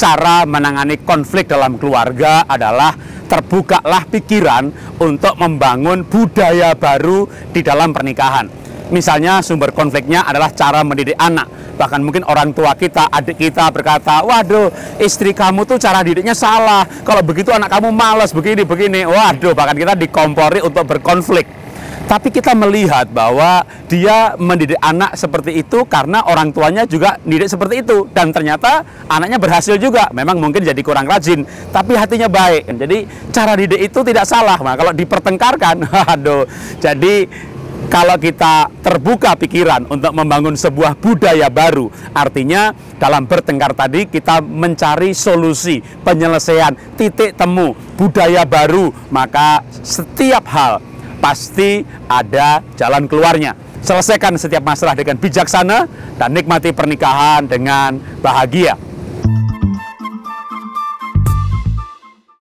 cara menangani konflik dalam keluarga adalah terbukalah pikiran untuk membangun budaya baru di dalam pernikahan. Misalnya sumber konfliknya adalah cara mendidik anak. Bahkan mungkin orang tua kita, adik kita berkata, waduh, istri kamu tuh cara didiknya salah. Kalau begitu anak kamu malas begini. Waduh, bahkan kita dikompori untuk berkonflik. Tapi kita melihat bahwa dia mendidik anak seperti itu karena orang tuanya juga didik seperti itu. Dan ternyata anaknya berhasil juga. Memang mungkin jadi kurang rajin, tapi hatinya baik. Jadi cara didik itu tidak salah. Nah, kalau dipertengkarkan, waduh. Jadi kalau kita terbuka pikiran untuk membangun sebuah budaya baru, artinya dalam bertengkar tadi kita mencari solusi, penyelesaian, titik temu, budaya baru, maka setiap hal pasti ada jalan keluarnya. Selesaikan setiap masalah dengan bijaksana dan nikmati pernikahan dengan bahagia.